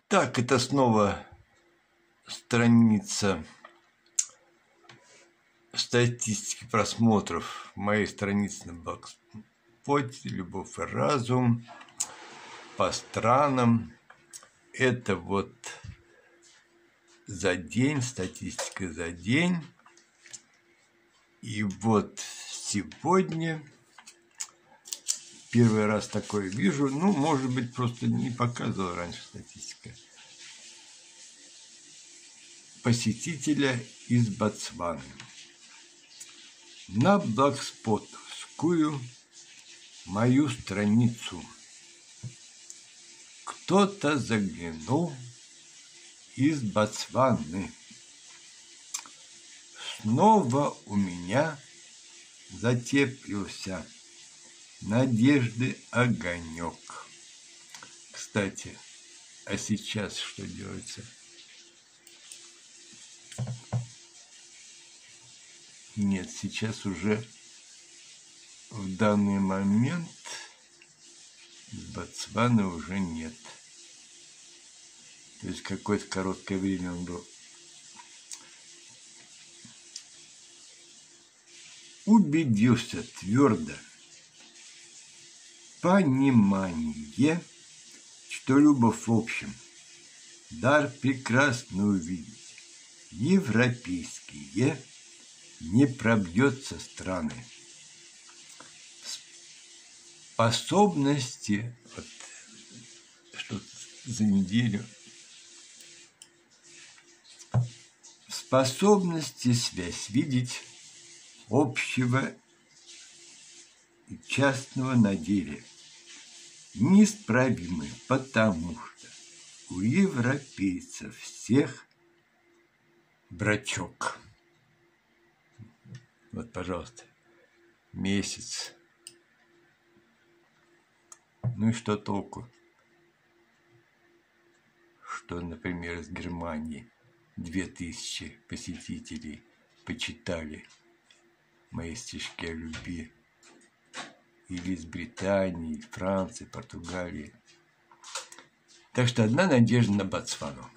Так, это снова страница статистики просмотров моей страницы на Блогспоте «Любовь и разум» по странам. Это вот за день, статистика за день. И вот сегодня первый раз такое вижу. Ну, может быть, просто не показывал раньше статистика. Посетителя из Ботсваны. На блогспотовскую мою страницу кто-то заглянул из Ботсваны. Снова у меня затеплился надежды огонек. Кстати, а сейчас что делается? Нет, сейчас уже в данный момент Ботсваны уже нет. То есть какое-то короткое время он был. Убедился твердо. Понимание, что любовь в общем, дар прекрасно увидеть, европейские не пробьется страны. Способности, вот, что за неделю, способности связь видеть общего и частного на деле неисправимы, потому что у европейцев всех брачок. Вот, пожалуйста, месяц. Ну и что толку? Что, например, из Германии 2000 посетителей почитали мои стишки о любви. Или из Британии, Франции, Португалии. Так что одна надежда на Ботсвану.